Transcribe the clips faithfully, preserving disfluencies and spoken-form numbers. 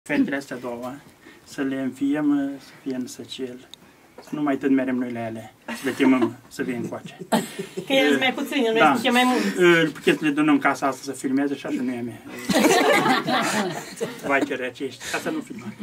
Fetele astea două, să le înfiem, să fie în săcel. Să nu mai tot merem noi la ele, să le chemăm să vină încoace. Că ele sunt mai puține, noi da. suntem mai mulți. Îl putem să le donăm casa asta să filmeze și așa nu e a mea. Vai ce rece ești, asta nu filma.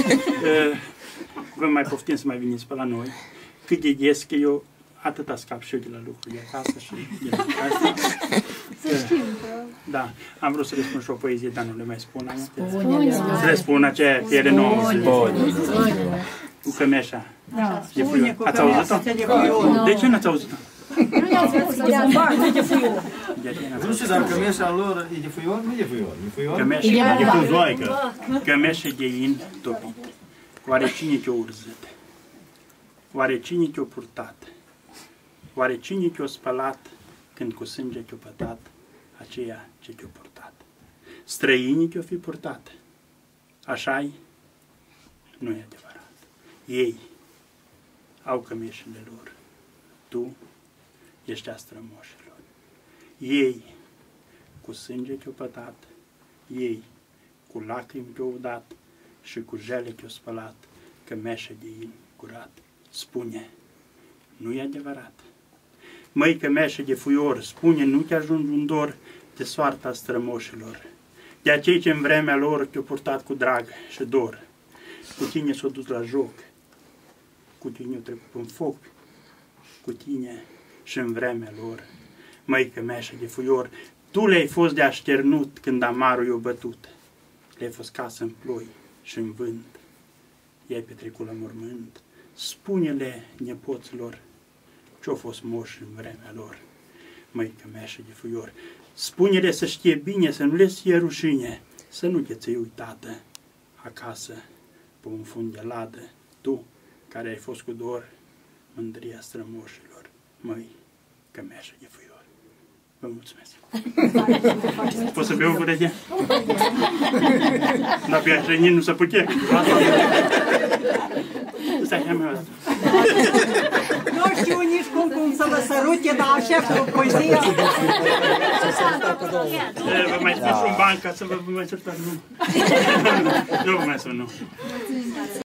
Vă mai poftim să mai veniți pe la noi. Cât de des că eu atâta scap și eu de la lucruri acasă și de la casă. Să știm. Da, am vrut să le spun și o poezie, dar nu le mai spun. Spune-le. Să le spun aceea pe ele nouă. Cu cămeșa. Da, de spune cu Ați auzit-o? De ce n-ați auzit-o? Nu ne-ați văzut de afară. Nu știu, dar cămeșa lor e de fuior? Nu e de fuior. E fuior? Cămeșa e cu zoaică. Cămeșa de in topit. Oare cine te-o urzit? Oare cine te-o purtat? Oare cine te-o spălat când cu sânge te-o pătat aceea ce te-o purtat? Străinii te-o fi purtat. Așa-i? Nu e adevărat. Ei au cămeșile lor. Tu ești a strămoșilor. Ei cu sânge te-o pătat, ei cu lacrimi te-o udat și cu jele te-o spălat, cămeșă de in curat. Spune, nu e adevărat. Măi, cămeșă de fuior, spune, nu te ajungi un dor de soarta strămoșilor, de acei ce în vremea lor te-o purtat cu drag și dor. Cu tine s-o dus la joc, cu tine o trecut în foc, cu tine și în vremea lor. Măi, cămeșă de fuior, tu le-ai fost de așternut când amarul i-o bătut. Le-ai fost casă în ploi și în vânt. I-ai petrecut la mormânt. Spune-le nepoților ce-o fost moș în vremea lor. Măi, cămeșă de fuior, spune-le să știe bine, să nu le fie rușine, să nu te ții uitată acasă pe un fund de ladă, tu care ai fost cu dor mândria strămoșilor. Măi, cămeșă de fuior. Vă mulțumesc. Poți să beau o gură de ea? Dar pe așa nu se putea. Stai, ia-mi o dată. Nu știu nici cum, cum să vă sărute, dar așa cu poezia. Vă mai spun și un ban ca să vă mai certați, nu? Nu vă mai spun, nu.